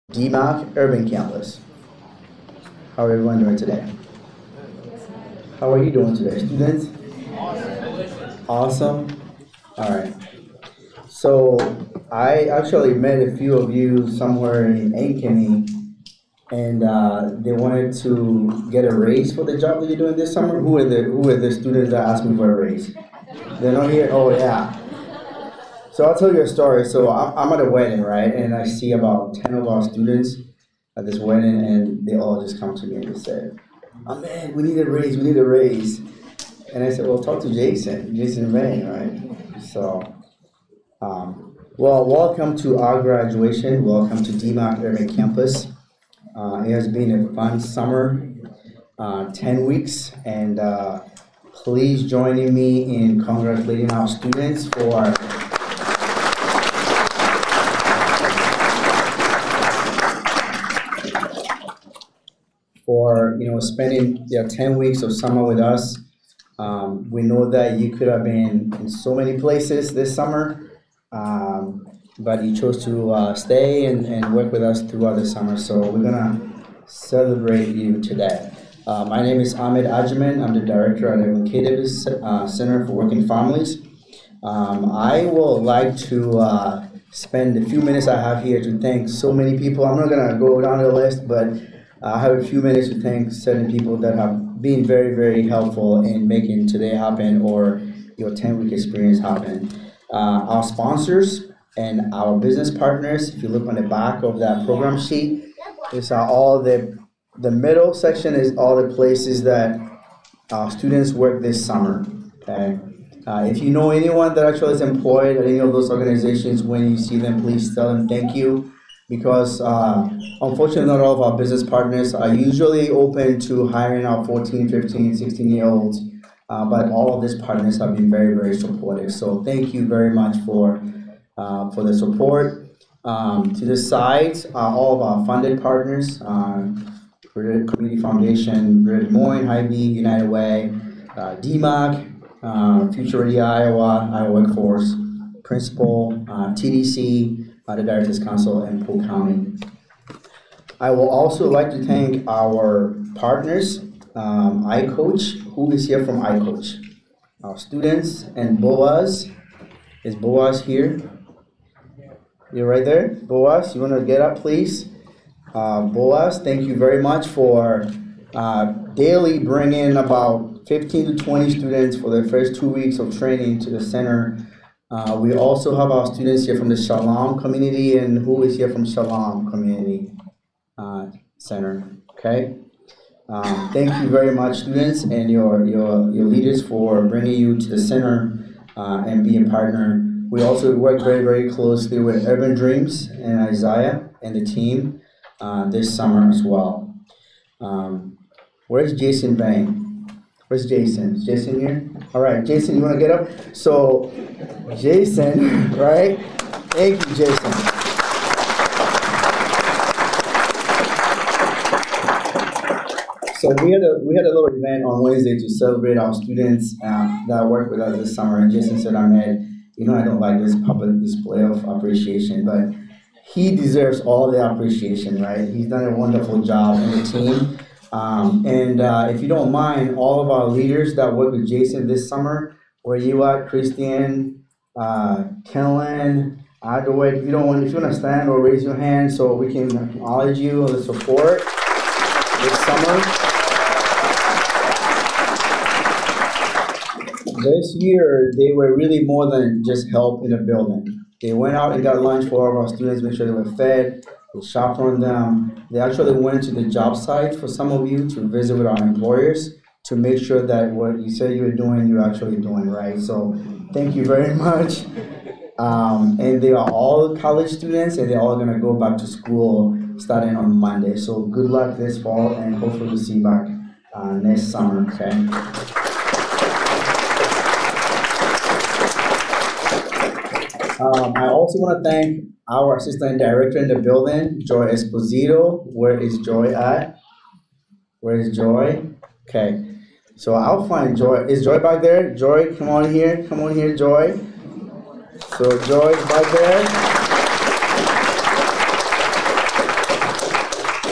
DMAC Urban Campus. How are everyone doing today? How are you doing today, students? Awesome. All right. So I actually met a few of you somewhere in Ankeny, and they wanted to get a raise for the job that you're doing this summer. Who are the students that asked me for a raise? They're not here. Oh yeah. So I'll tell you a story. So I'm at a wedding, right? And I see about 10 of our students at this wedding, and they all just come to me and they said, "Oh man, we need a raise, we need a raise." And I said, "Well, talk to Jason Vang, right?" So, well, welcome to our graduation. Welcome to DMAC Urban Campus. It has been a fun summer, 10 weeks, and please join me in congratulating our students for spending their 10 weeks of summer with us. We know that you could have been in so many places this summer, but you chose to stay and work with us throughout the summer. So we're gonna celebrate you today. My name is Ahmed Ajiman. I'm the director at Edwin K. Davis Center for Working Families. I would like to spend a few minutes I have here to thank so many people. I'm not gonna go down the list, but I have a few minutes to thank certain people that have been very, very helpful in making today happen or your 10-week experience happen. Our sponsors and our business partners, if you look on the back of that program sheet, these are all the middle section is all the places that our students work this summer, okay? If you know anyone that actually is employed at any of those organizations, when you see them, please tell them thank you. Because unfortunately, not all of our business partners are usually open to hiring our 14, 15, 16-year-olds, but all of these partners have been very, very supportive. So thank you very much for the support. To the side, all of our funded partners, Community Foundation, Greater Des Moines, Hy-Vee, United Way, DMAC, Future Ready Iowa Workforce, Principal, TDC, the Directors Council, and Polk County. I will also like to thank our partners, iCoach. Who is here from iCoach? Our students and Boaz. Is Boaz here? You're right there? Boaz, you want to get up, please? Boaz, thank you very much for daily bringing about 15 to 20 students for the first 2 weeks of training to the center. We also have our students here from the Shalom community, and who is here from Shalom Community Center, okay? Thank you very much, students, and your leaders for bringing you to the center and being a partner. We also work very, very closely with Urban Dreams and Isaiah and the team this summer as well. Where's Jason Vang? Where's Jason? Is Jason here? All right, Jason, you want to get up? So, Jason, right? Thank you, Jason. So we had a little event on Wednesday to celebrate our students that worked with us this summer. And Jason said, "Ahmed, I don't like this public display of appreciation, but he deserves all the appreciation, right? He's done a wonderful job in the team." If you don't mind, all of our leaders that worked with Jason this summer, where you at, Christian, Kellen, Adowet, if you want to stand or raise your hand so we can acknowledge you and the support this summer. This year, they were really more than just help in the building. They went out and got lunch for all of our students, make sure they were fed. We chaperoned them. They actually went to the job site for some of you to visit with our employers to make sure that what you said you were doing, you're actually doing, right? So thank you very much. And they are all college students, and they're all going to go back to school starting on Monday. So good luck this fall, and hopefully we'll see you back next summer, okay? I also want to thank our assistant director in the building, Joy Esposito. Where is Joy at? Where is Joy? Okay, so I'll find Joy. Is Joy back there? Joy, come on here. Come on here, Joy. So Joy is back there.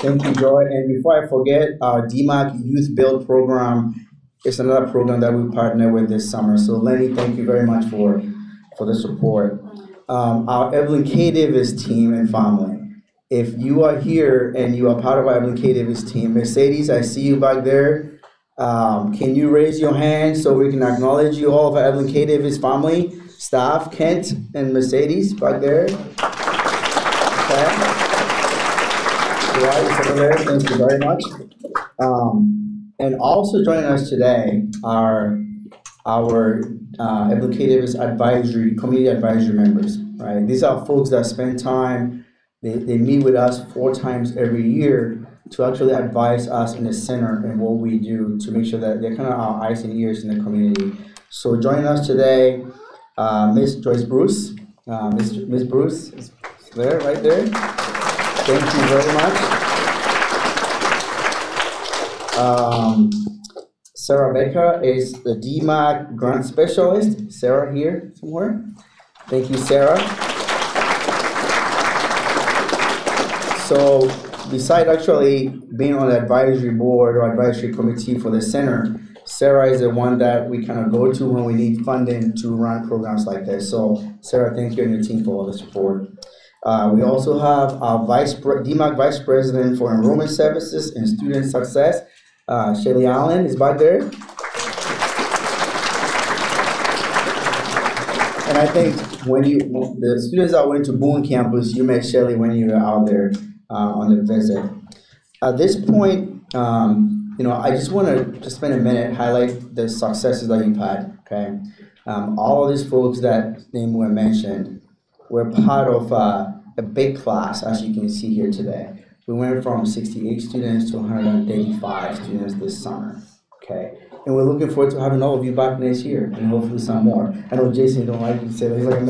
Thank you, Joy. And before I forget, our DMAC Youth Build Program is another program that we partner with this summer. So Lenny, thank you very much for the support. Our Evelyn K. Davis team and family. If you are here and you are part of our Evelyn K. Davis team, Mercedes, I see you back there. Can you raise your hand so we can acknowledge you all of our Evelyn K. Davis family, staff, Kent and Mercedes back there. Okay. Right, over there. Thank you very much. And also joining us today are our Evelyn K. Davis community advisory members. Right, these are folks that spend time. They meet with us 4 times every year to actually advise us in the center and what we do to make sure that they're kind of our eyes and ears in the community. So joining us today, Miss Joyce Bruce. Miss Bruce is there, right there. Thank you very much. Sarah Becker is the DMAC grant specialist. Sarah here somewhere. Thank you, Sarah. So besides actually being on the advisory board or advisory committee for the center, Sarah is the one that we kind of go to when we need funding to run programs like this. So Sarah, thank you and your team for all the support. We also have our DMAC Vice President for Enrollment Services and Student Success, Shelly Allen is back there. And I think when the students that went to Boone campus, you met Shelly when you were out there on the visit. At this point, I just want to just spend a minute highlight the successes that you've had. Okay, all of these folks that were mentioned were part of a big class, as you can see here today. We went from 68 students to 135 students this summer. Okay, and we're looking forward to having all of you back next year, and hopefully some more. I know Jason don't like to say that. He's like,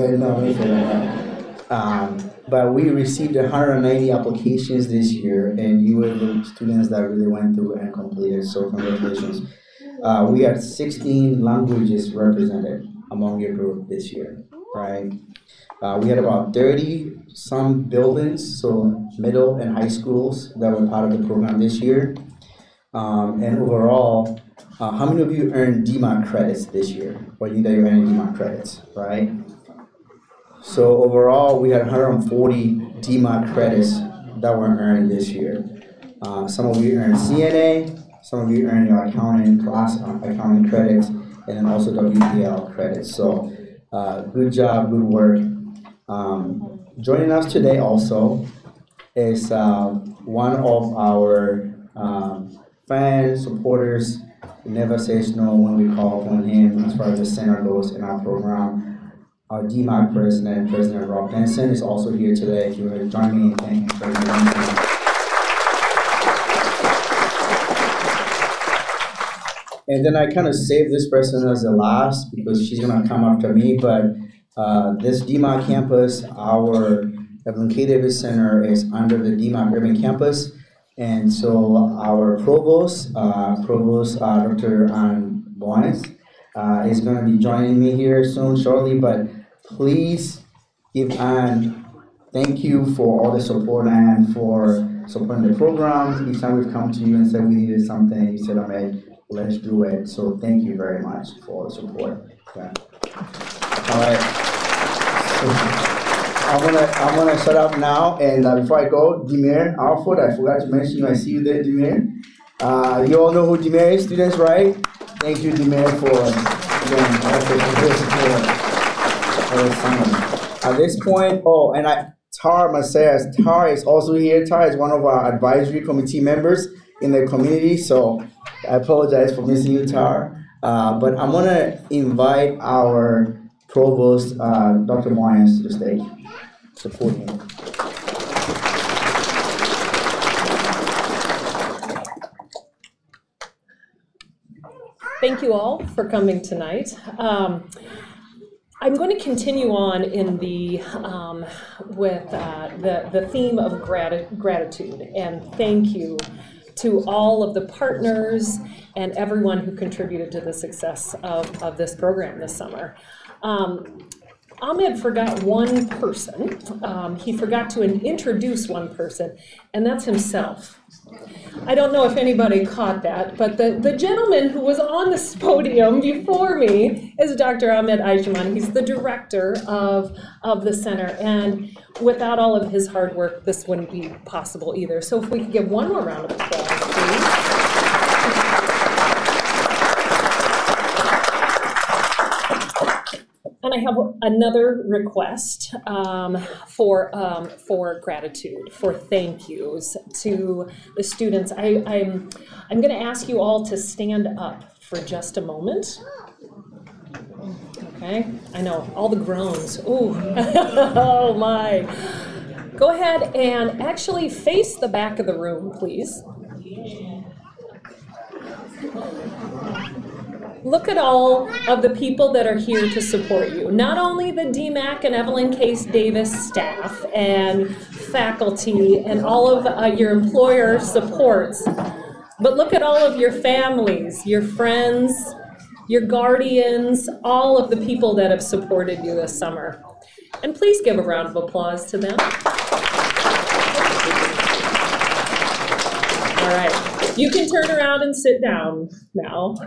no. But we received 190 applications this year, and you were the students that really went through and completed, so congratulations. We had 16 languages represented among your group this year, right? We had about 30 some buildings, so middle and high schools that were part of the program this year. And overall, how many of you earned DMAC credits this year? Or you that you're earning DMAC credits, right? So overall, we had 140 DMAC credits that were earned this year. Some of you earned CNA, some of you earned your accounting class, accounting credits, and then also WPL credits. So good job, good work. Joining us today also is one of our fans, supporters. He never says no when we call upon him as far as the center goes in our program. Our DMAC president, President Rob Benson, is also here today. If you want to join me in thanking President Benson. And then I kind of saved this person as the last because she's going to come after me. But this DMAC campus, our Evelyn K. Davis Center, is under the DMAC Urban Campus. And so our provost, Dr. Ann Boynes, is going to be joining me here soon, shortly. But please give Ann thank you for all the support and for supporting the program. Each time we've come to you and said we needed something, you said, Ahmed, let's do it. So thank you very much for the support. Okay. All right. So, I'm gonna shut up now, and before I go, Demir Alford, I forgot to mention you. I see you there, Demir. You all know who Demir is, students, right? Thank you, Demir, for at this point. Oh, and Tar Macias. Tar is also here. Tar is one of our advisory committee members in the community, so I apologize for missing you, Tar. But I'm gonna invite our provost, Dr. Moyens, to the stage. Support him. Thank you all for coming tonight. I'm going to continue on in the with the theme of gratitude, and thank you to all of the partners and everyone who contributed to the success of this program this summer. Ahmed forgot one person. He forgot to introduce one person, and that's himself. I don't know if anybody caught that, but the gentleman who was on this podium before me is Dr. Ahmed Ajman. He's the director of the center, and without all of his hard work, this wouldn't be possible either. So if we could give one more round of applause, please. And I have another request for gratitude, for thank yous to the students. I'm going to ask you all to stand up for just a moment. Okay, I know, all the groans. Ooh, oh my. Go ahead and actually face the back of the room, please. Look at all of the people that are here to support you. Not only the DMACC and Evelyn Case Davis staff and faculty and all of your employer supports, but look at all of your families, your friends, your guardians, all of the people that have supported you this summer. And please give a round of applause to them. All right, you can turn around and sit down now.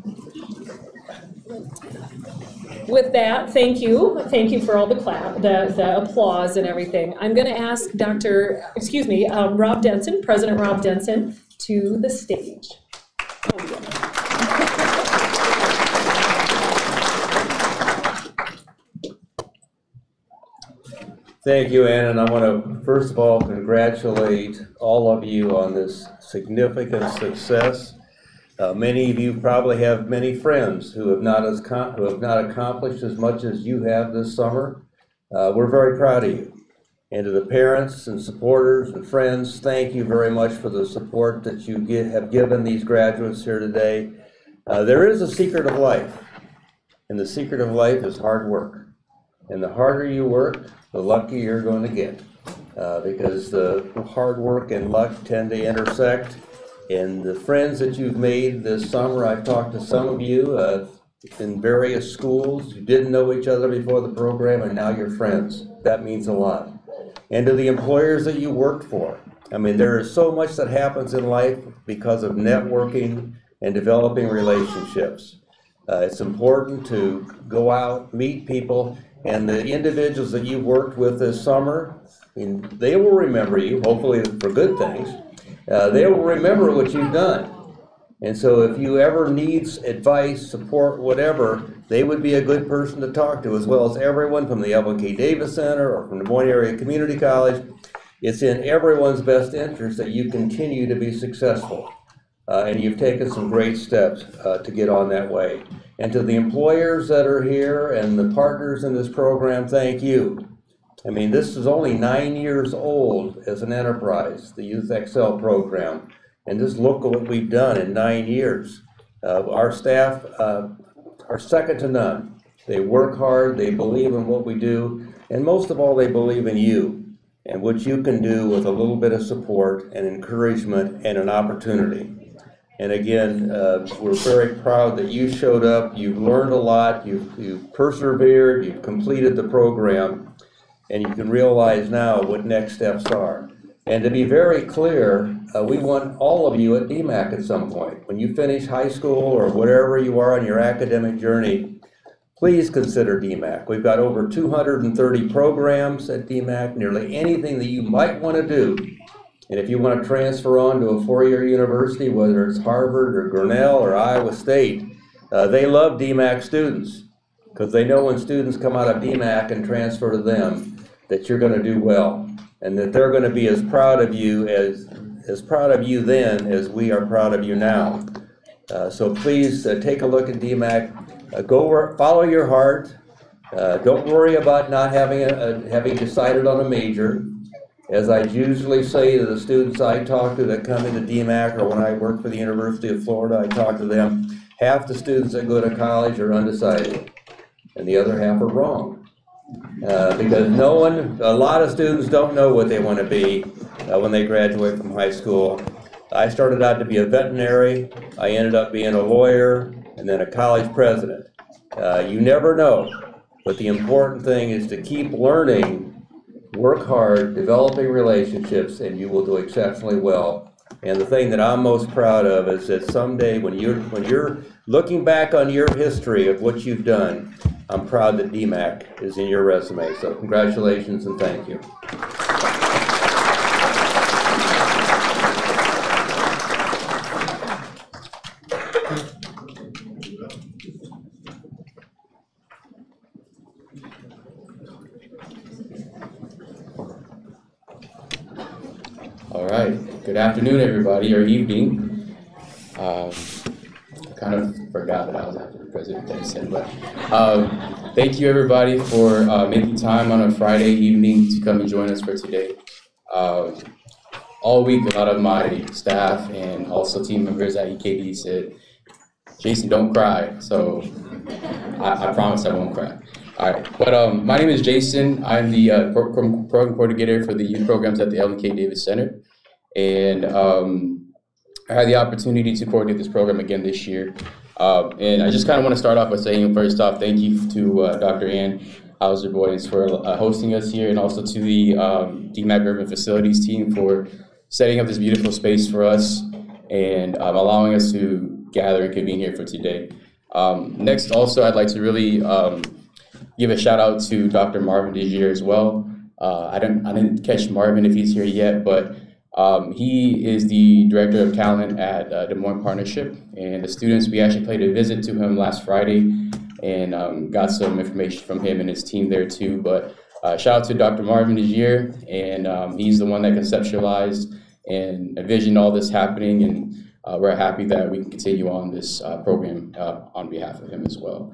With that, thank you. Thank you for all the applause and everything. I'm going to ask Rob Denson, President Rob Denson, to the stage. Thank you, Ann, and I want to first of all congratulate all of you on this significant success. Many of you probably have many friends who have not accomplished as much as you have this summer. We're very proud of you. And to the parents and supporters and friends, thank you very much for the support that you have given these graduates here today. There is a secret of life, and the secret of life is hard work. And the harder you work, the luckier you're going to get, because the hard work and luck tend to intersect. And the friends that you've made this summer, I've talked to some of you in various schools who didn't know each other before the program, and now you're friends. That means a lot. And to the employers that you worked for. I mean, there is so much that happens in life because of networking and developing relationships. It's important to go out, meet people, and the individuals that you've worked with this summer, I mean, they will remember you, hopefully for good things. They will remember what you've done. And so if you ever need advice, support, whatever, they would be a good person to talk to, as well as everyone from the Evelyn K. Davis Center or from Des Moines Area Community College. It's in everyone's best interest that you continue to be successful. And you've taken some great steps to get on that way. And to the employers that are here and the partners in this program, thank you. I mean, this is only 9 years old as an enterprise, the Youth Excel program. And just look at what we've done in 9 years. Our staff are second to none. They work hard, they believe in what we do, and most of all, they believe in you and what you can do with a little bit of support and encouragement and an opportunity. And again, we're very proud that you showed up, you've learned a lot, you've persevered, you've completed the program, and you can realize now what next steps are. And to be very clear, we want all of you at DMACC at some point. When you finish high school or whatever you are on your academic journey, please consider DMACC. We've got over 230 programs at DMACC, nearly anything that you might want to do. And if you want to transfer on to a four-year university, whether it's Harvard or Grinnell or Iowa State, they love DMACC students because they know when students come out of DMACC and transfer to them that you're going to do well and that they're going to be as proud of you then as we are proud of you now. So please take a look at DMACC. Follow your heart. Don't worry about not having decided on a major. As I usually say to the students I talk to that come into DMACC, or when I work for the University of Florida, I talk to them, half the students that go to college are undecided, and the other half are wrong. Because a lot of students don't know what they want to be when they graduate from high school. I started out to be a veterinary, I ended up being a lawyer, and then a college president. You never know. But the important thing is to keep learning, work hard, developing relationships, and you will do exceptionally well. And the thing that I'm most proud of is that someday when you're looking back on your history of what you've done, I'm proud that DMACC is in your resume. So congratulations and thank you. All right, good afternoon, everybody, or evening. I kind of forgot that I was after the president that said, but thank you, everybody, for making time on a Friday evening to come and join us for today. All week, a lot of my staff and also team members at EKD said, Jason, don't cry. So I promise I won't cry. All right, but my name is Jason. I'm the program coordinator for the youth programs at the Ellen K. Davis Center. And I had the opportunity to coordinate this program again this year. And I just kind of want to start off by saying, first off, thank you to Dr. Ann Hauser-Boyens for hosting us here, and also to the DMACC Urban Facilities team for setting up this beautiful space for us and allowing us to gather and convene here for today. Next, also, I'd like to really give a shout out to Dr. Marvin Desir as well. I didn't catch Marvin if he's here yet, but he is the director of talent at Des Moines Partnership, and the students, we actually paid a visit to him last Friday and got some information from him and his team there too. But shout out to Dr. Marvin Desir, and he's the one that conceptualized and envisioned all this happening, and we're happy that we can continue on this program on behalf of him as well.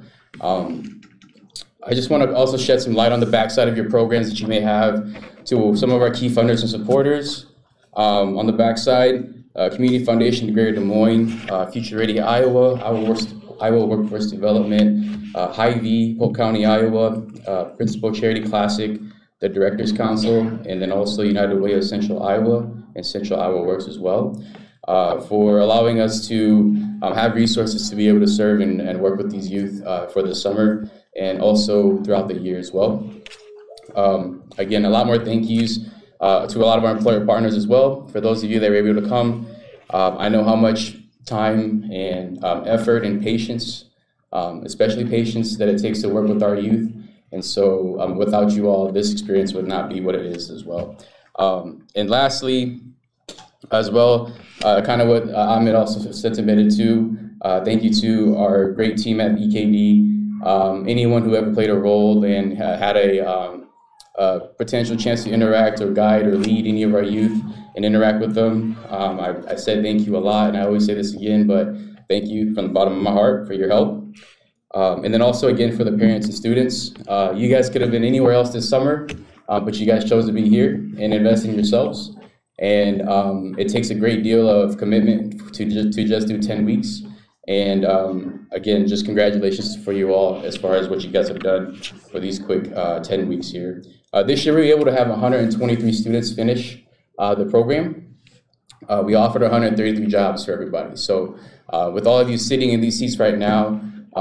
I just want to also shed some light on the backside of your programs that you may have to some of our key funders and supporters. On the backside, Community Foundation of Greater Des Moines, Future Ready Iowa, Iowa Workforce Development, Hy-Vee, Polk County, Iowa, Principal Charity Classic, the Directors Council, and then also United Way of Central Iowa and Central Iowa Works as well, for allowing us to have resources to be able to serve and work with these youth for the summer and also throughout the year as well. Again, a lot more thank yous to a lot of our employer partners as well. For those of you that were able to come, I know how much time and effort and patience, especially patience, that it takes to work with our youth. And so without you all, this experience would not be what it is as well. And lastly, as well, kind of what Ahmed also sentimented to, thank you to our great team at EKD. Anyone who ever played a role and had a potential chance to interact or guide or lead any of our youth and interact with them. I said thank you a lot, and I always say this again, but thank you from the bottom of my heart for your help. And then also again for the parents and students. You guys could have been anywhere else this summer, but you guys chose to be here and invest in yourselves. And it takes a great deal of commitment to just do 10 weeks. And again, just congratulations for you all as far as what you guys have done for these quick 10 weeks here. This year we were able to have 123 students finish the program. We offered 133 jobs for everybody. So with all of you sitting in these seats right now,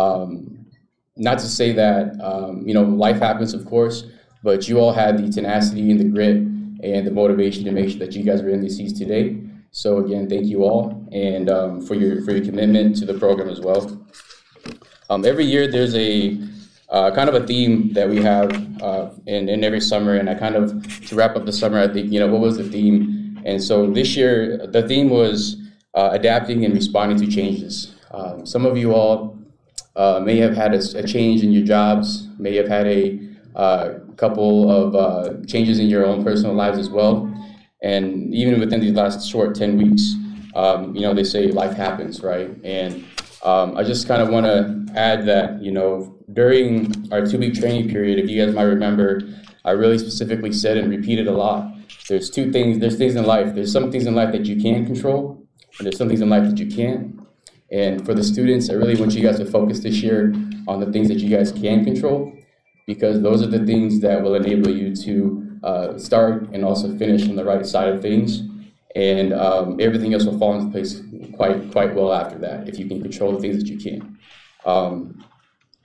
not to say that, life happens, of course, but you all had the tenacity and the grit and the motivation to make sure that you guys are in these seats today. So again, thank you all, and for your commitment to the program as well. Every year there's a kind of a theme that we have in every summer, and I kind of, to wrap up the summer, I think, what was the theme? And so this year, the theme was adapting and responding to changes. Some of you all may have had a change in your jobs, may have had a couple of changes in your own personal lives as well. And even within these last short 10 weeks, they say life happens, right? And I just kind of want to add that, during our 2-week training period, if you guys might remember, I really specifically said and repeated a lot. There's two things. There's things in life. There's some things in life that you can control, and there's some things in life that you can't. And for the students, I really want you guys to focus this year on the things that you guys can control, because those are the things that will enable you to start and also finish on the right side of things, and everything else will fall into place quite well after that if you can control the things that you can.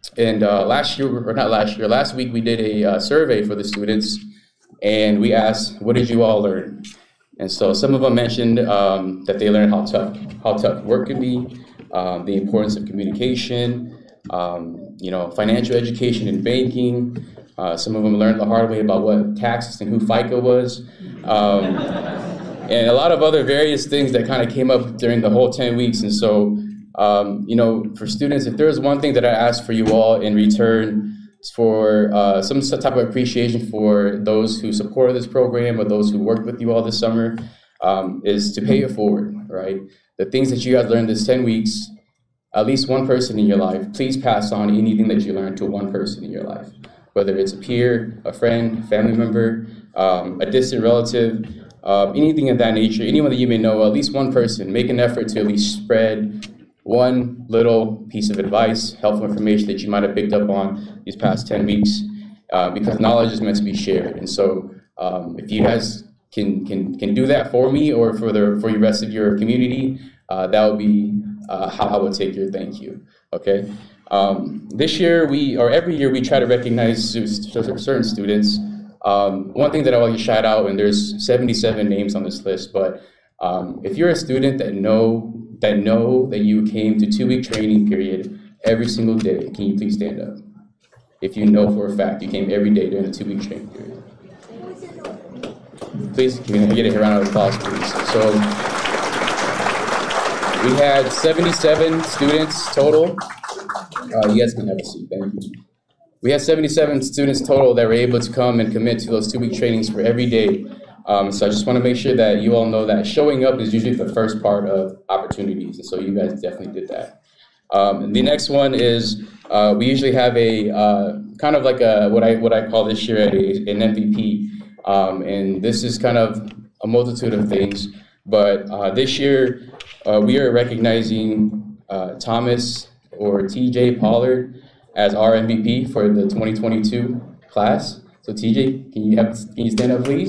And last week we did a survey for the students, and we asked, what did you all learn? And so some of them mentioned that they learned how tough work can be, the importance of communication, financial education and banking. Some of them learned the hard way about what taxes and who FICA was. And a lot of other various things that kind of came up during the whole 10 weeks. And so, for students, if there's one thing that I ask for you all in return for some type of appreciation for those who supported this program or those who worked with you all this summer, is to pay it forward, right? The things that you guys learned this 10 weeks, at least one person in your life, please pass on anything that you learned to one person in your life, whether it's a peer, a friend, family member, a distant relative, anything of that nature, anyone that you may know, at least one person. Make an effort to at least spread one little piece of advice, helpful information that you might have picked up on these past 10 weeks, because knowledge is meant to be shared. And so if you guys can do that for me or for the rest of your community, that would be how I would take your thank you, okay? This year, every year we try to recognize certain students. One thing that I want to shout out, and there's 77 names on this list, but if you're a student that know that you came to 2-week training period every single day, can you please stand up? If you know for a fact you came every day during the 2-week training period. Please, can we get a round of applause, please? So we had 77 students total. You guys can have a seat, thank you. We had 77 students total that were able to come and commit to those 2-week trainings for every day. So I just want to make sure that you all know that showing up is usually the first part of opportunities, and so you guys definitely did that. The next one is we usually have a kind of like what I call this year an MVP, and this is kind of a multitude of things. But this year we are recognizing Thomas or TJ Pollard as our MVP for the 2022 class. So TJ, can you stand up, please?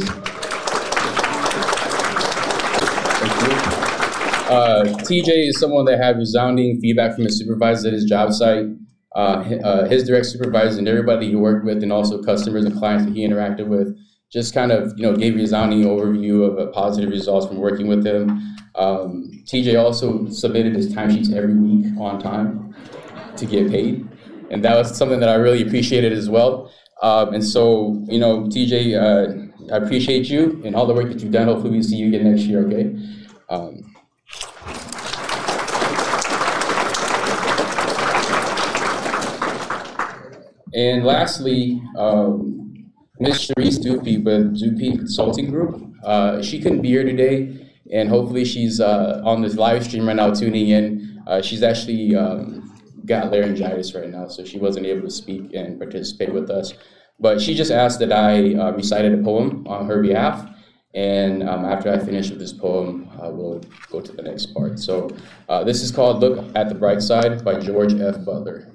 TJ is someone that had resounding feedback from his supervisors at his job site, his direct supervisors and everybody he worked with, and also customers and clients that he interacted with. Just kind of, gave a resounding overview of positive results from working with him. TJ also submitted his timesheets every week on time to get paid, and that was something that I really appreciated as well. And so, TJ, I appreciate you and all the work that you've done. Hopefully we see you again next year, okay? And lastly, Ms. Sharice Dupe with Dupe Consulting Group. She couldn't be here today, and hopefully she's on this live stream right now tuning in. She's actually got laryngitis right now, so she wasn't able to speak and participate with us. But she just asked that I recited a poem on her behalf, and after I finish with this poem, we'll go to the next part. So this is called Look at the Bright Side by George F. Butler.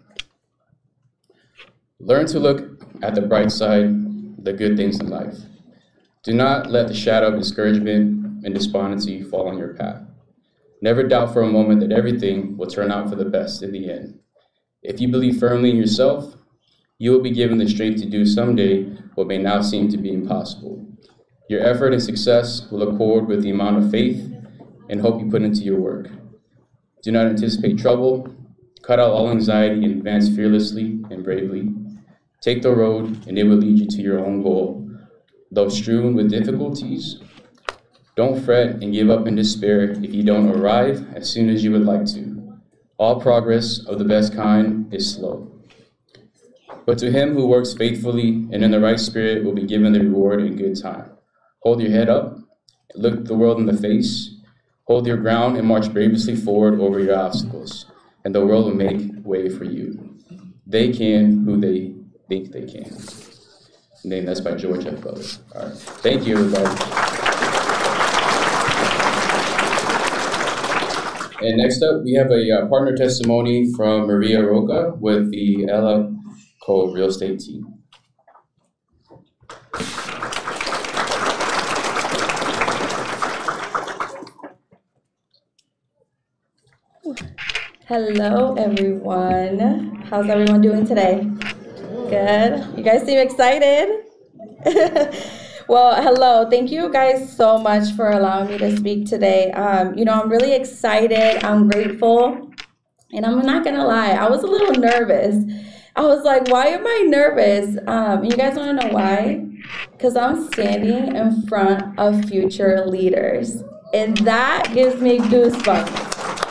Learn to look at the bright side, the good things in life. Do not let the shadow of discouragement and despondency fall on your path. Never doubt for a moment that everything will turn out for the best in the end. If you believe firmly in yourself, you will be given the strength to do someday what may now seem to be impossible. Your effort and success will accord with the amount of faith and hope you put into your work. Do not anticipate trouble. Cut out all anxiety and advance fearlessly and bravely. Take the road, and it will lead you to your own goal. Though strewn with difficulties, don't fret and give up in despair if you don't arrive as soon as you would like to. All progress of the best kind is slow. But to him who works faithfully and in the right spirit will be given the reward in good time. Hold your head up, look the world in the face, hold your ground and march bravely forward over your obstacles, and the world will make way for you. They can who they think they can. And then that's by George F. Butler. All right. Thank you, everybody. And next up, we have a partner testimony from Maria Roca with the Ella Cole Real Estate Team. Hello, everyone. How's everyone doing today? Good. You guys seem excited. Well, hello. Thank you guys so much for allowing me to speak today. I'm really excited. I'm grateful. And I'm not going to lie, I was a little nervous. I was like, why am I nervous? You guys want to know why? Because I'm standing in front of future leaders. And that gives me goosebumps.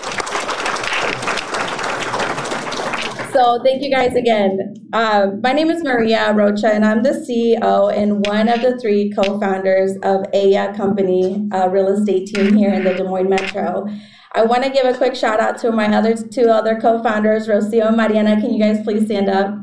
So thank you guys again. My name is Maria Rocha, and I'm the CEO and one of the 3 co-founders of Aya Company, a real estate team here in the Des Moines Metro. I want to give a quick shout out to my two other co-founders, Rocio and Mariana. Can you guys please stand up?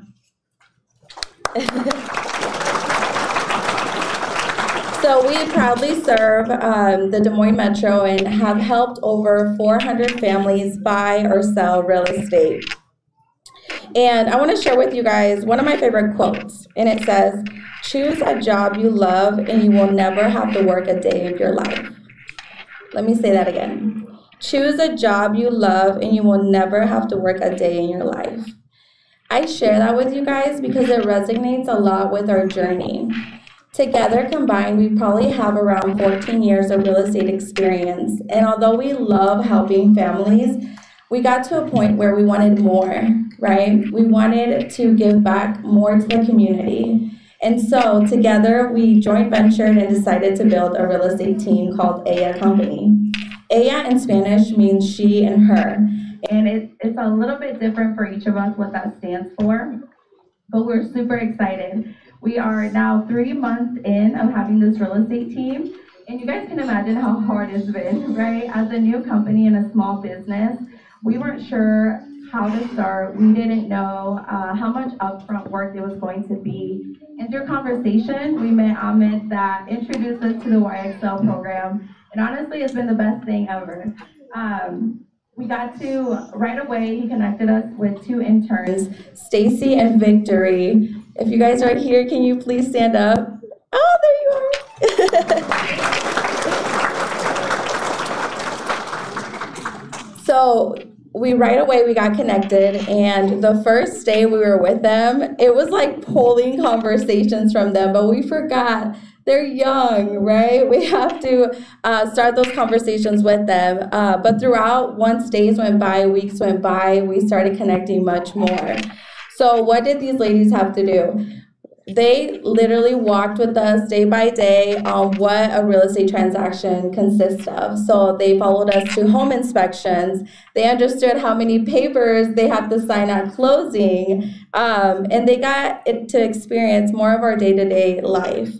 So we proudly serve the Des Moines Metro and have helped over 400 families buy or sell real estate. And I want to share with you guys one of my favorite quotes, and it says, "Choose a job you love and you will never have to work a day of your life." Let me say that again. Choose a job you love and you will never have to work a day in your life. I share that with you guys because it resonates a lot with our journey. Together combined, we probably have around 14 years of real estate experience. And although we love helping families, we got to a point where we wanted more, right? We wanted to give back more to the community. And so together we joint ventured and decided to build a real estate team called Aya Company. Aya in Spanish means she and her. And it's a little bit different for each of us what that stands for, but we're super excited. We are now 3 months in of having this real estate team. And you guys can imagine how hard it's been, right? As a new company and a small business, we weren't sure how to start. We didn't know how much upfront work it was going to be. And through conversation, we met Ahmed that introduced us to the YXL program. And honestly, it's been the best thing ever. We got to, right away, he connected us with 2 interns, Stacy and Victory. If you guys are here, can you please stand up? Oh, there you are. So we got connected, and the first day we were with them, it was like pulling conversations from them, but we forgot they're young, right? We have to start those conversations with them. But throughout, once days went by, weeks went by, we started connecting much more. So what did these ladies have to do? They literally walked with us day by day on what a real estate transaction consists of. So they followed us to home inspections. They understood how many papers they have to sign at closing. And they got to experience more of our day-to-day life.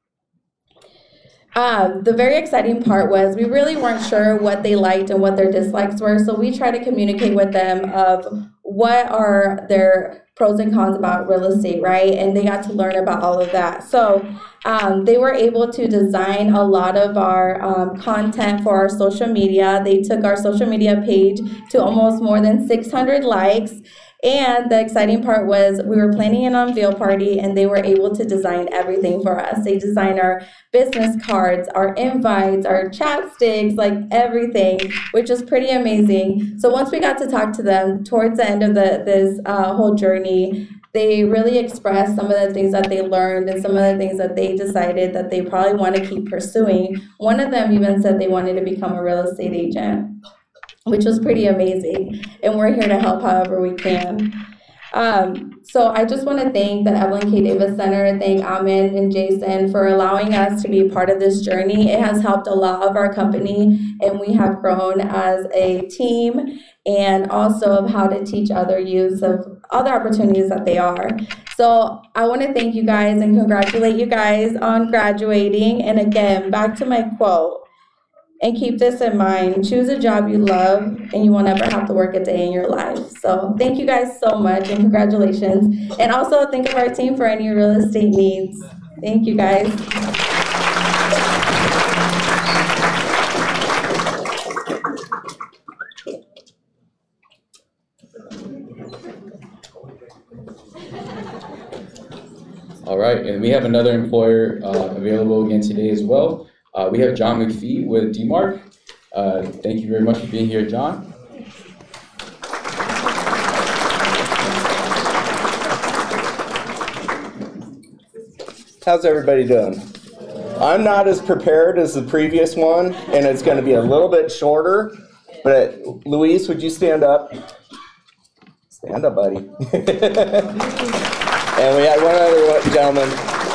The very exciting part was we really weren't sure what they liked and what their dislikes were. So we tried to communicate with them of what are their pros and cons about real estate, right? And they got to learn about all of that. So they were able to design a lot of our content for our social media. They took our social media page to almost more than 600 likes. And the exciting part was we were planning an unveil party, and they were able to design everything for us. They designed our business cards, our invites, our chapsticks, like everything, which was pretty amazing. So once we got to talk to them towards the end of this whole journey, they really expressed some of the things that they learned and some of the things that they decided that they probably want to keep pursuing. One of them even said they wanted to become a real estate agent, which was pretty amazing. And we're here to help however we can. So I just want to thank the Evelyn K. Davis Center, thank Ahmed and Jason for allowing us to be part of this journey. It has helped a lot of our company, and we have grown as a team, and also of how to teach other youths of other opportunities that they are. So I want to thank you guys and congratulate you guys on graduating. And again, back to my quote. And keep this in mind, choose a job you love and you will never have to work a day in your life. So thank you guys so much and congratulations. And also think of our team for any real estate needs. Thank you guys. All right, and we have another employer available again today as well. We have John McPhee with DMARC. Thank you very much for being here, John. How's everybody doing? I'm not as prepared as the previous one, and it's going to be a little bit shorter, but Luis, would you stand up? Stand up, buddy. And we had one other gentleman.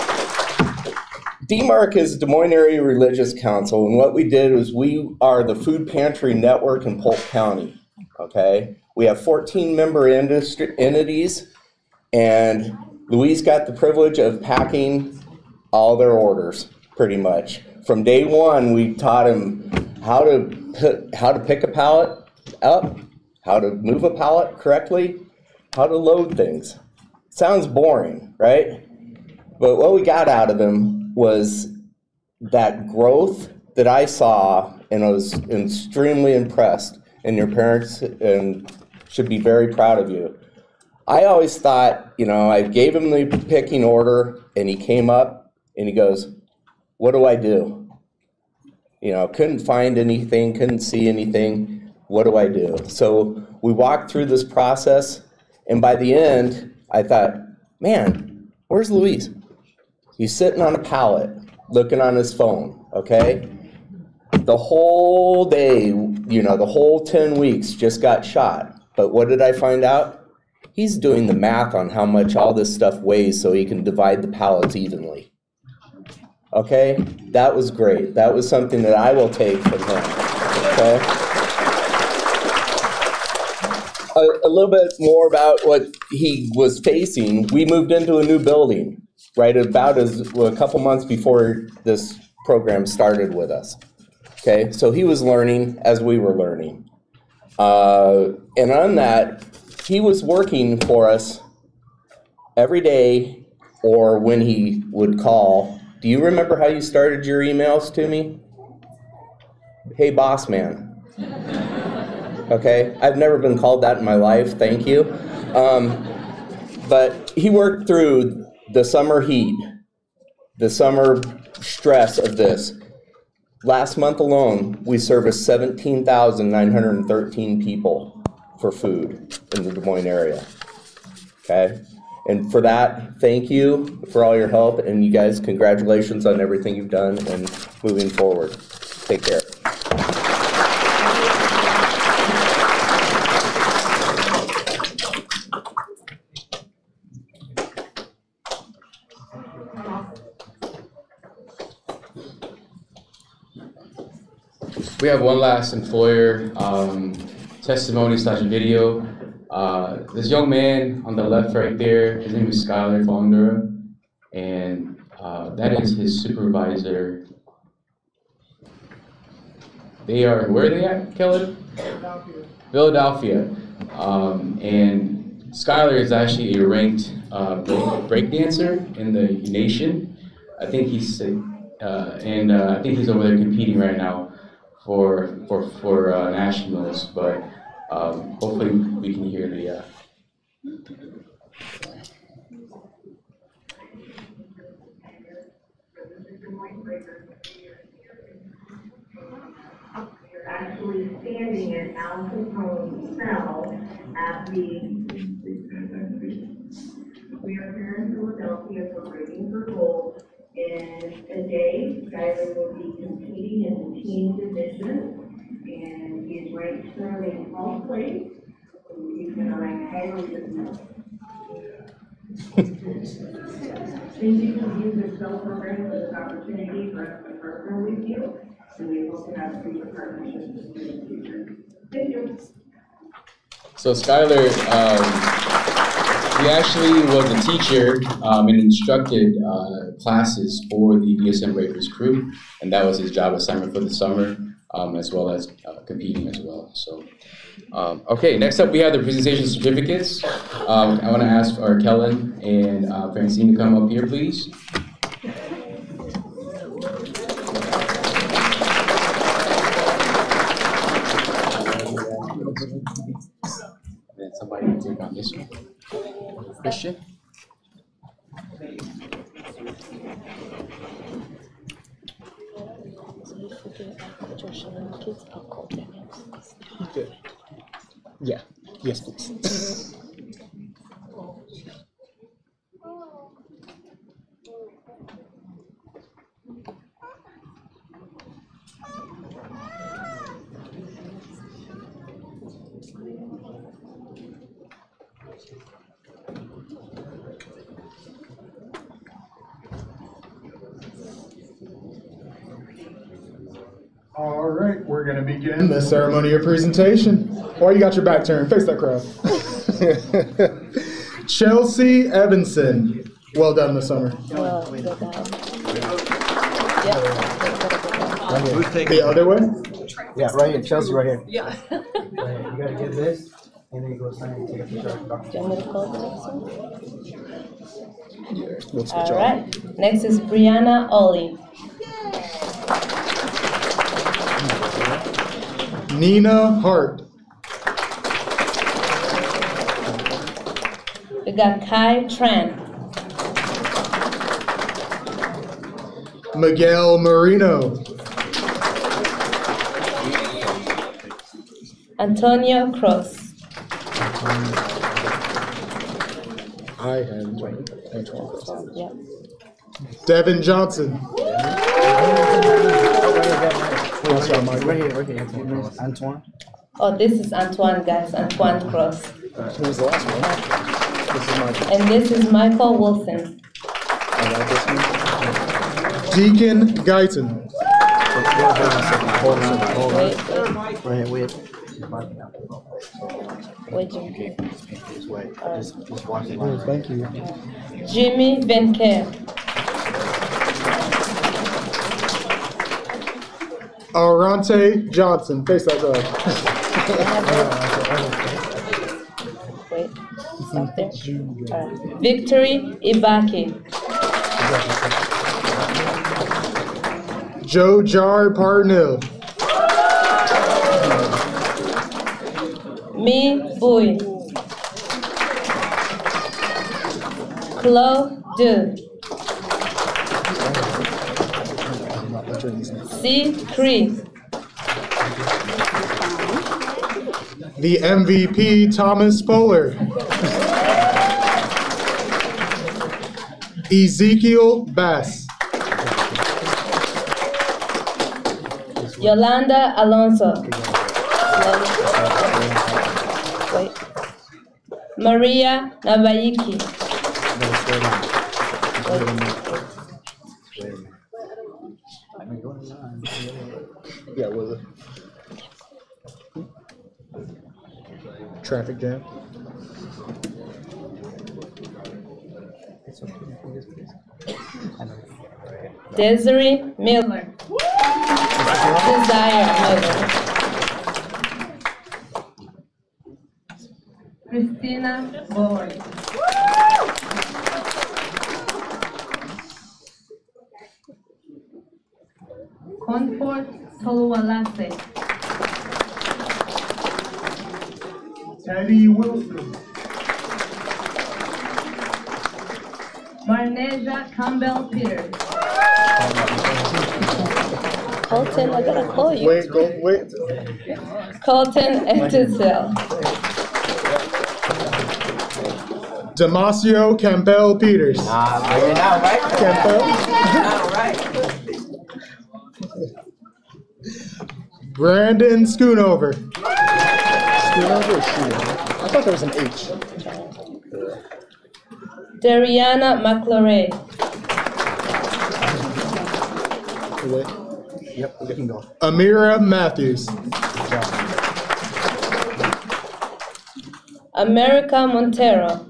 DMARC is Des Moines Area Religious Council, and what we did was we are the food pantry network in Polk County, okay? We have 14 member entities, and Luis got the privilege of packing all their orders, pretty much. From day one, we taught him how to pick a pallet up, how to move a pallet correctly, how to load things. Sounds boring, right? But what we got out of him was that growth that I saw, and I was extremely impressed, and your parents should be very proud of you. I always thought, I gave him the picking order, and he came up, and he goes, what do I do? Couldn't find anything, couldn't see anything. What do I do? So we walked through this process, and by the end, I thought, man, where's Luis? He's sitting on a pallet, looking on his phone, okay? The whole day, the whole 10 weeks just got shot. But what did I find out? He's doing the math on how much all this stuff weighs so he can divide the pallets evenly. Okay? That was great. That was something that I will take from him, okay? A little bit more about what he was facing. We moved into a new building, right, about a couple months before this program started with us. Okay, so he was learning as we were learning. And on that, he was working for us every day, or when he would call. Do you remember how you started your emails to me? Hey, boss man. Okay, I've never been called that in my life, thank you. But he worked through the summer heat, the summer stress of this. Last month alone, we serviced 17,913 people for food in the Des Moines area, okay? And for that, thank you for all your help, and you guys, congratulations on everything you've done and moving forward. Take care. We have one last employer testimony / video. This young man on the left right there, his name is Skylar Fondura, and that is his supervisor. They are, where are they at, Kelly? Philadelphia. And Skylar is actually a ranked break dancer in the nation. I think he's, I think he's over there competing right now for nationals, but hopefully we can hear the You're actually standing in Al Capone's cell at the We are here in Philadelphia for Breaking for Gold. In a day, Skylar will be competing in the team division, and he is ranked currently in 12th place. He's going to rank higher this month. Thank you for using the cell program for this opportunity for us to partner with you, and we hope to have future partnerships in the future. Thank you. So Skylar, he actually was a teacher and instructed classes for the DSM Breakers crew, and that was his job assignment for the summer, as well as competing as well. So, okay, next up we have the presentation certificates. I want to ask our Kellen and Francine to come up here, please. And then somebody can take on this one. Christian? Yeah. Yes, please. right, we're going to begin the ceremony of presentation. Why you got your back turned? Face that crowd. Chelsea Evanson. Well done this summer. Well, good job. The other way? Yeah, right here, Chelsea, right here. Yeah. You gotta get this, and then you go sign and take a picture of the Do you want me to call the next one? Yeah, we'll switch All off. right. Next is Brianna Ollie. Nina Hart. We got Kai Tran. Miguel Marino. Antonio Cross. I have Antoine. Yeah. Devin Johnson. Right here, Antoine. Oh, this is Antoine, guys. Antoine Cross. Who was the last one? This is Michael. And this is Michael Wilson. I got this one. Deacon Guyton. Wait. Right here, wait. Wait, Jimmy. Just wait. Just watch it. Thank you. Jimmy Venker. Arante Johnson. Face that dog. Wait. Up there. All right. Victory Ibaki. Joe Jar Parnell. Mi Bui. Claude Du. C. Cree. The MVP, Thomas Pollard. Ezekiel Bass. Yolanda Alonso. Wait. Maria Nabayiki. Yeah, was it? Traffic jam. Desiree Miller. Desire Miller. Christina Boyd. Comfort Toluwalase. Teddy Wilson. Marneja Campbell Peters. Colton, I gotta call you. Wait. Colton Etizel. Damasio Campbell Peters. Campbell. Brandon Schoonover. Schoonover or Schoonover? I thought there was an H. Dariana McClure. Wait. Yep, we can go. Amira Matthews. America Montero.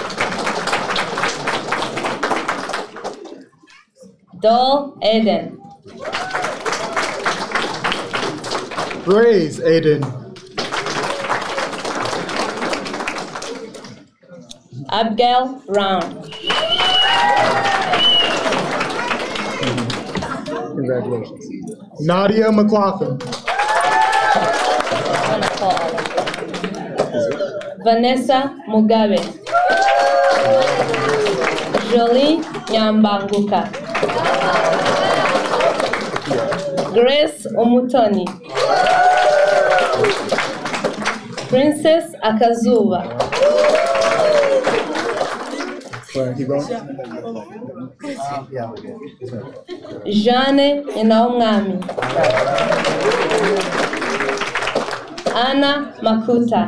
Dol Eden. Braze Aiden. Abigail Round. Congratulations. Nadia McLaughlin. Vanessa Mugabe. Jolie Nyambanguka. Grace Omutoni. Princess Akazuba. Keep going. Yeah, we're good. Jane Inaungami. Anna Makuta.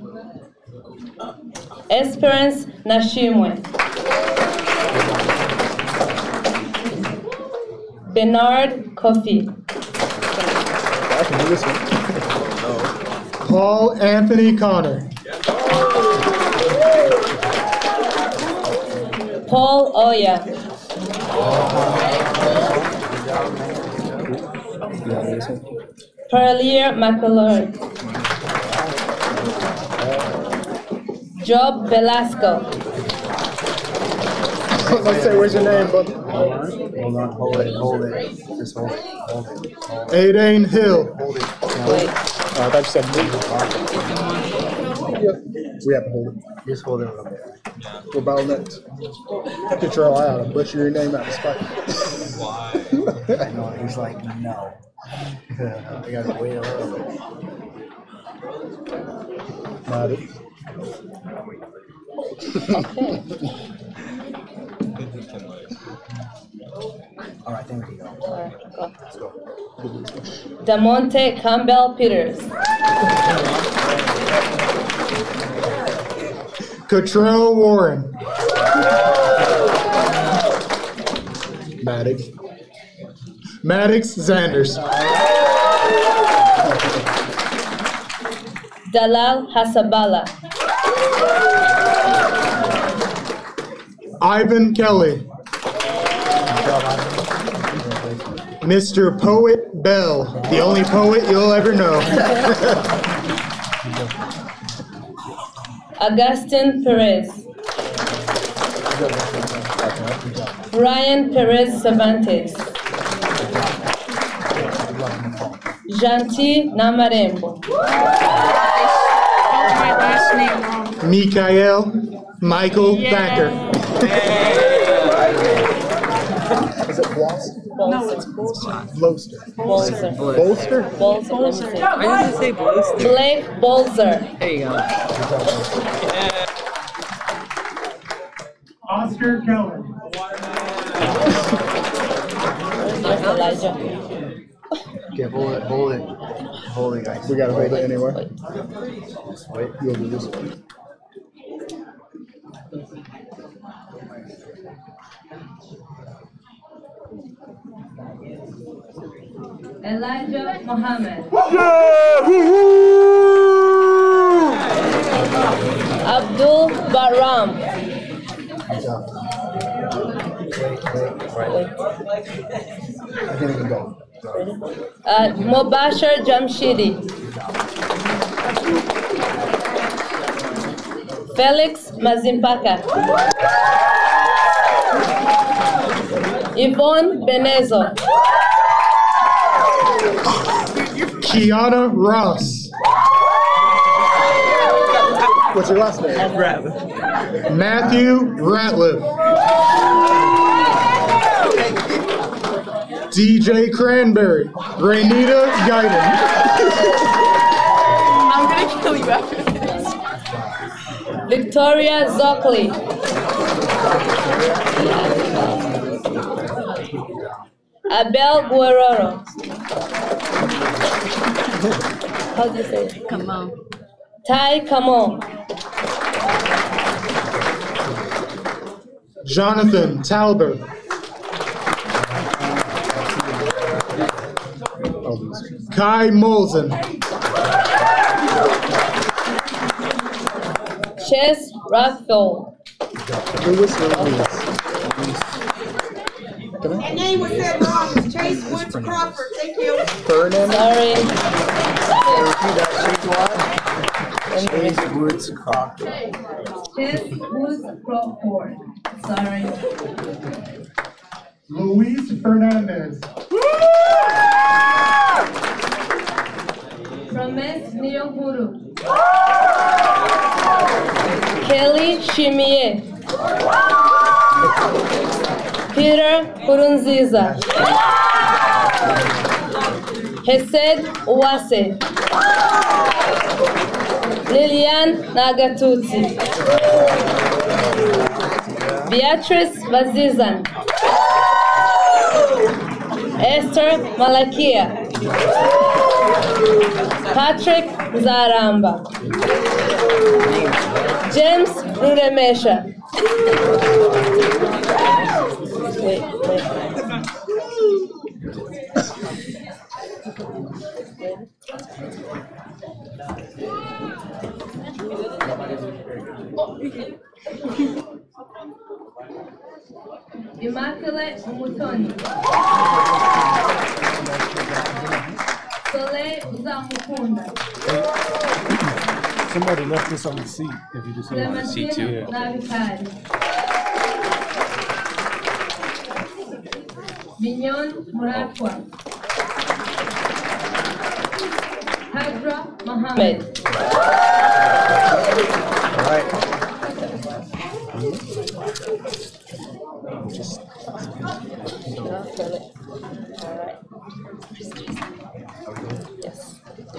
Esperance Nashimwe. Bernard Coffey. I can do this one. Paul Anthony Connor. Paul Oya. Perlier McElroy. Job Velasco. I was gonna say, where's your name, bud? Hold on, hold it. Just hold it. Aiden Hill. Wait. I thought you said me. Yep. We have to hold it. Just hold it a little bit. We're bottlenecked. Control, I ought to butcher your name out of spite. I know, he's like, no. I gotta wait a little bit. Got it. All right, there we go. Let's go. Damonte Campbell Peters. Cottrell Warren. Maddox Zanders. Dalal Hasabala. Ivan Kelly. Mr. Poet Bell, the only poet you'll ever know. Agustin Perez. Ryan Perez Cervantes. Janti Namarembo. Mikael Michael Thacker. Is it Blossom? No, it's Bolster. Bolster. Bolster. Bolster? Bolster. Why does it say Bolster? Blake Bolzer. There you go. Oscar Keller. Where's Elijah? Okay, hold it, guys. We gotta hold it anyway. Just wait. You'll do this one. Elijah Mohammed. Abdul Baram. Good job. Wait. I think we can go. Mobashir Jamshidi. Felix Mazimpaka. Yvonne Benezo. Kiana Ross. What's your last name? Matthew Ratliff. DJ Cranberry. Rainita Guiden. I'm gonna kill you after this. Victoria Zockley. Abel Guerrero. How do you say it? Come on. Ty Camon. Jonathan Talbert. Kai Molson. Chess Rathful. Your name was said wrong. It's Chase Woods Crawford. Thank you. Sorry. Chase Woods Crawford. Chess Woods Crawford. Sorry. Luis Fernandez. Ramesh Niyoguru. Kelly Shimie. Peter Kurunziza. Hesed Uwase. Lilian Nagatutsi. Beatrice Vazizan. Esther Malakia. Patrick Zaramba. James Ruremesha. Wait. Immaculate Umutoni. Soleil Uzamukunda. Somebody left this on the seat. If you just Clementine Navikari. Mignon Muratwa. Hydra Mohammed. All right. Yes.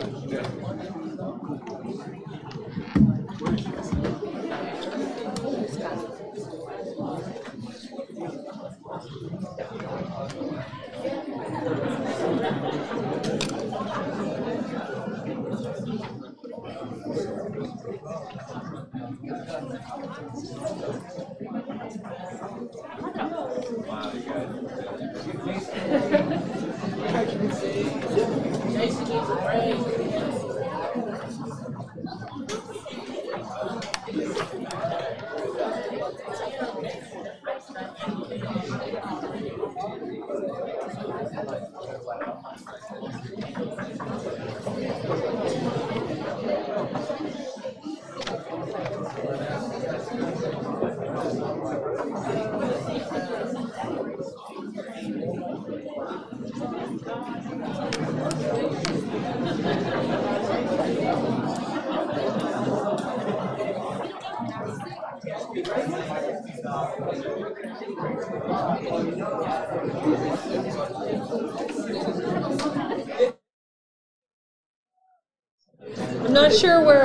I'm not sure where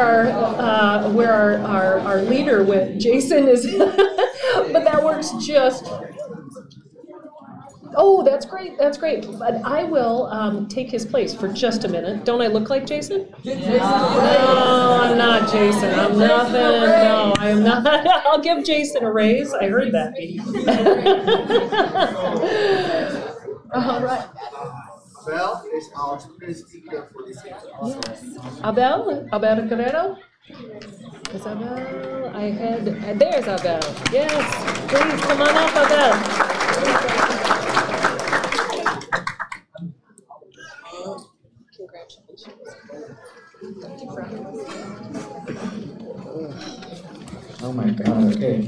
our leader went. Jason is, but that works just. Oh, that's great. That's great. But I will take his place for just a minute. Don't I look like Jason? No, I'm not Jason. I'm nothing. No, I am not. I'll give Jason a raise. I heard that. All right. Abel is our student speaker for this year. Yes. Abel Guerrero? Is Abel? I had, there's Abel. Yes, please come on up, Abel. Congratulations. Oh my God, okay.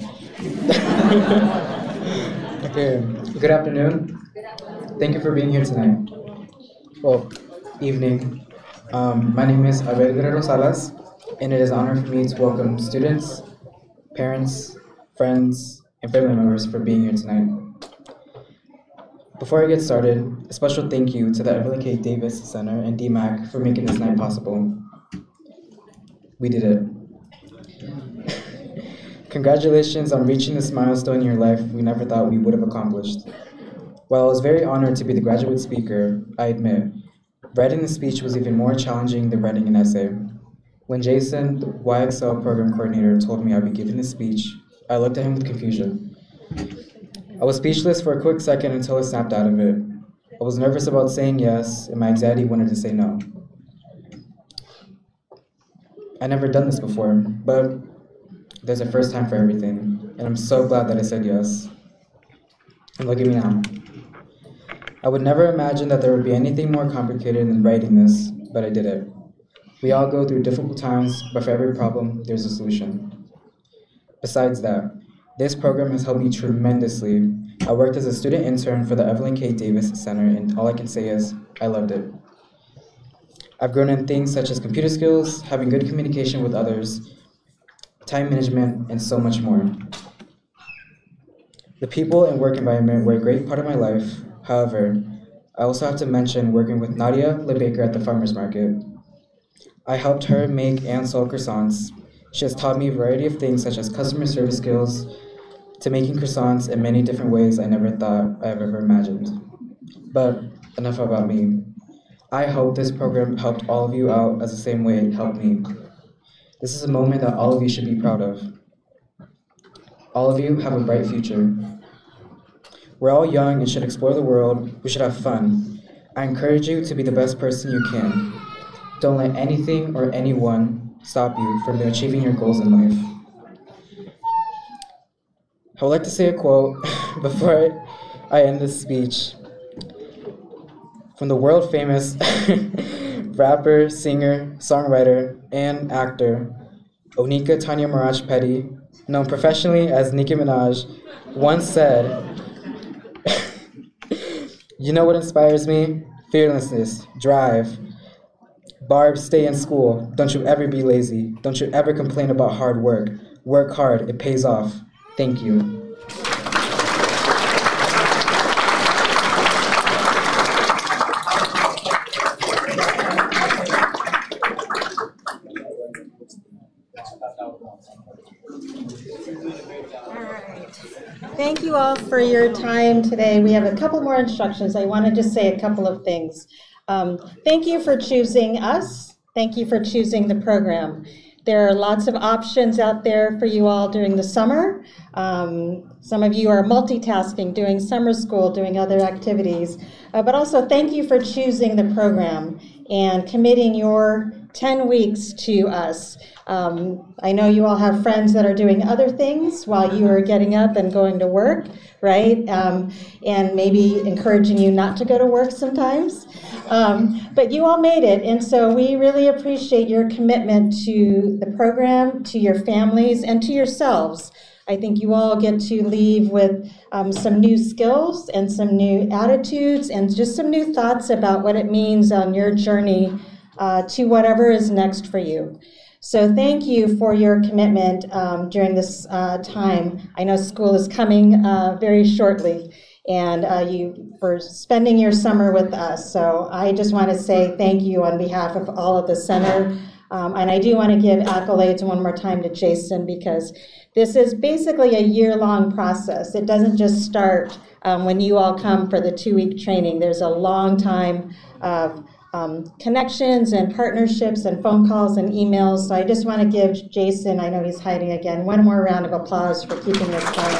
Okay, good afternoon. Thank you for being here tonight. Well, evening. My name is Abel Guerrero Salas, and it is an honor for me to welcome students, parents, friends, and family members for being here tonight. Before I get started, a special thank you to the Evelyn K. Davis Center and DMAC for making this night possible. We did it. Congratulations on reaching this milestone in your life we never thought we would have accomplished. While I was very honored to be the graduate speaker, I admit, writing the speech was even more challenging than writing an essay. When Jason, the YXL program coordinator, told me I'd be giving this speech, I looked at him with confusion. I was speechless for a quick second until I snapped out of it. I was nervous about saying yes, and my anxiety wanted to say no. I'd never done this before, but there's a first time for everything, and I'm so glad that I said yes. And look at me now. I would never imagine that there would be anything more complicated than writing this, but I did it. We all go through difficult times, but for every problem, there's a solution. Besides that, this program has helped me tremendously. I worked as a student intern for the Evelyn K. Davis Center, and all I can say is, I loved it. I've grown in things such as computer skills, having good communication with others, time management, and so much more. The people and work environment were a great part of my life. However, I also have to mention working with Nadia LeBaker at the farmer's market. I helped her make and sell croissants. She has taught me a variety of things such as customer service skills, to making croissants in many different ways I never thought I've ever imagined. But enough about me. I hope this program helped all of you out as the same way it helped me. This is a moment that all of you should be proud of. All of you have a bright future. We're all young and should explore the world. We should have fun. I encourage you to be the best person you can. Don't let anything or anyone stop you from achieving your goals in life. I would like to say a quote before I end this speech from the world famous rapper, singer, songwriter, and actor Onika Tanya Maraj Petty, known professionally as Nicki Minaj, once said, "You know what inspires me? Fearlessness, drive. Barb, stay in school. Don't you ever be lazy. Don't you ever complain about hard work. Work hard, it pays off. Thank you." Thank you all for your time today. We have a couple more instructions. I want to just say a couple of things. Thank you for choosing us. Thank you for choosing the program. There are lots of options out there for you all during the summer. Some of you are multitasking, doing summer school, doing other activities. But also thank you for choosing the program and committing your 10 weeks to us. I know you all have friends that are doing other things while you are getting up and going to work, right? And maybe encouraging you not to go to work sometimes. But you all made it, and so we really appreciate your commitment to the program, to your families, and to yourselves. I think you all get to leave with some new skills and some new attitudes and just some new thoughts about what it means on your journey to whatever is next for you. So thank you for your commitment during this time. I know school is coming very shortly, and you for spending your summer with us. So I just want to say thank you on behalf of all of the center. And I do want to give accolades one more time to Jason, because this is basically a year-long process. It doesn't just start when you all come for the 2-week training. There's a long time of connections and partnerships and phone calls and emails. So I just want to give Jason, I know he's hiding again, one more round of applause for keeping this going.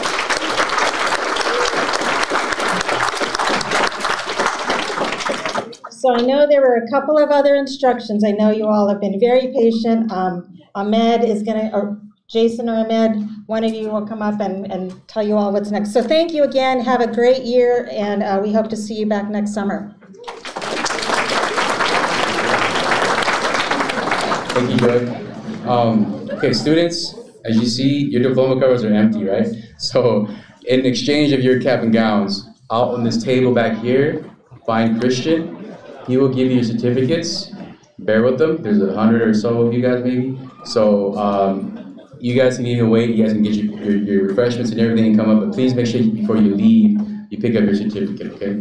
So I know there were a couple of other instructions. I know you all have been very patient. Ahmed is going to, or Jason or Ahmed, one of you will come up and tell you all what's next. So thank you again. Have a great year, and we hope to see you back next summer. Thank you, Joy. Okay, students, as you see, your diploma covers are empty, right? So in exchange of your cap and gowns, out on this table back here, find Christian. He will give you your certificates. Bear with them. There's 100 or so of you guys maybe. So you guys can either wait, you guys can get your refreshments and everything and come up, but please make sure before you leave, you pick up your certificate, okay?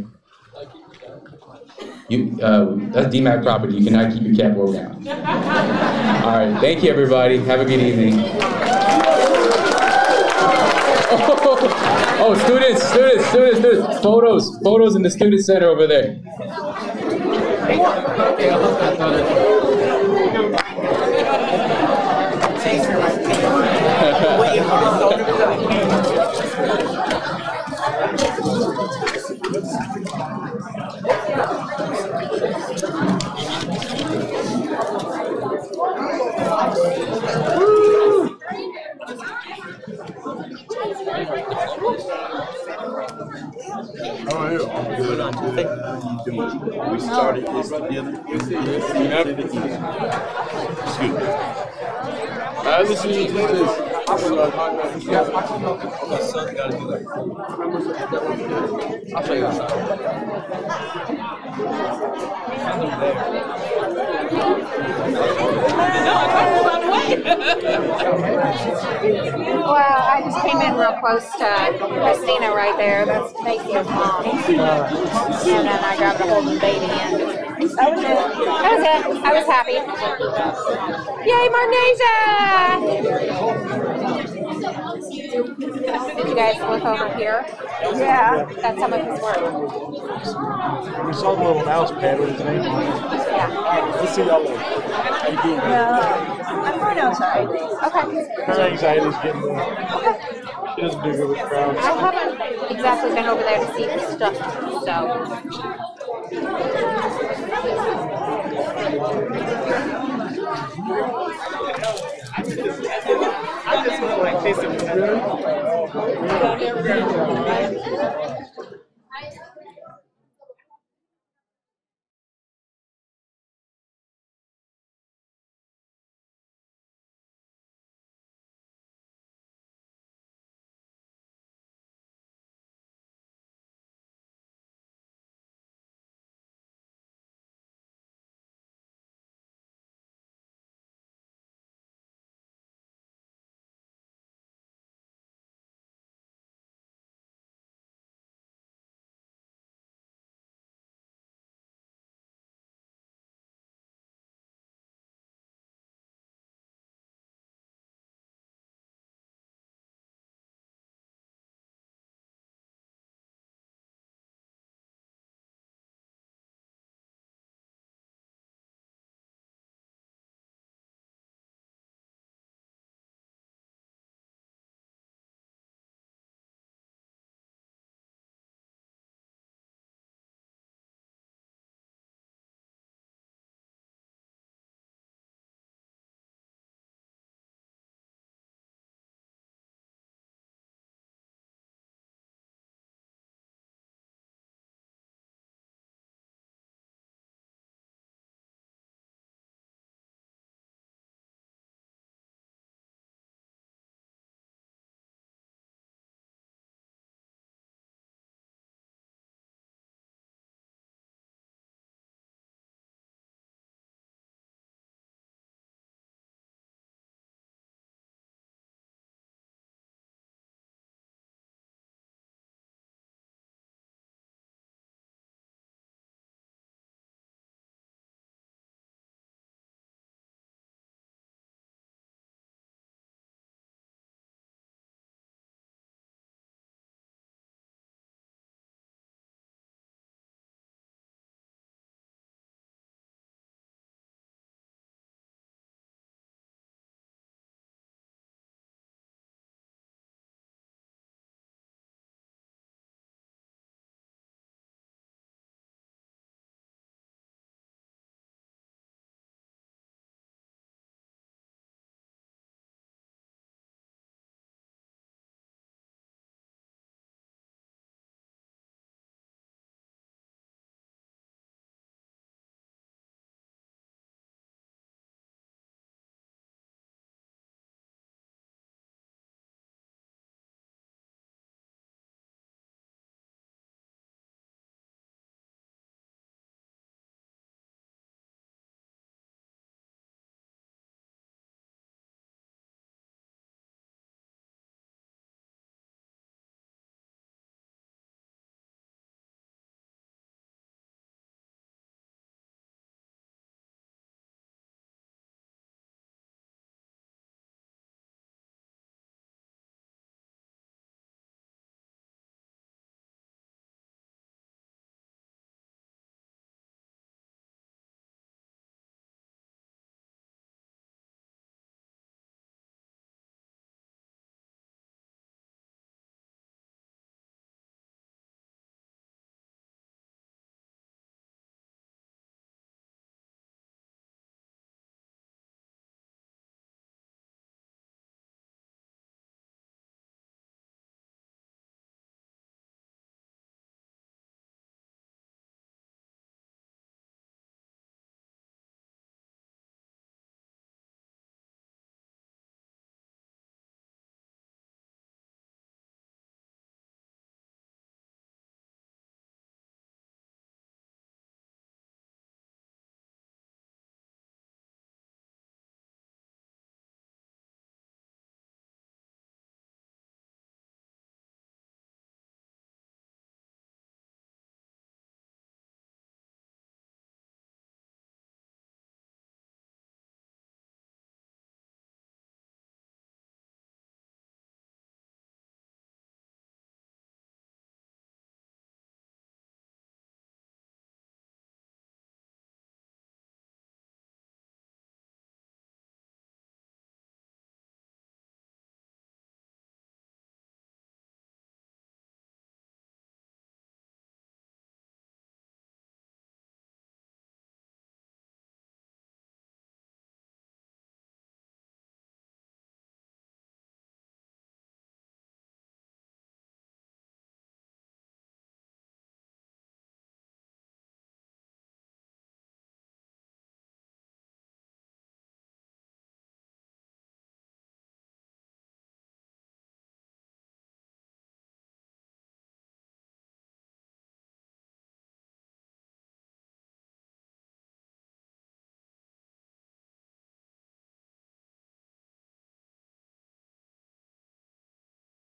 That's DMAC property. You cannot keep your cap rolled down. All right, thank you, everybody. Have a good evening. Oh, students. Photos in the student center over there. How are you? I'm good. We started this together. Excuse me. Listen to this. I'll show you Well, I just came in real close to Christina right there. That's Macy's mom. And then I grabbed a hold of the baby and that was it. I was happy. Yay, Marnasia! Did you guys look over here? Yeah. That's some of his work. We saw the little mouse pad with his name on it. Yeah. Let's see y'all later. How you doing? I'm going outside. Okay. Her anxiety's getting there. She doesn't do good with crowds. I haven't exactly been over there to see his stuff, so. I just look like this in the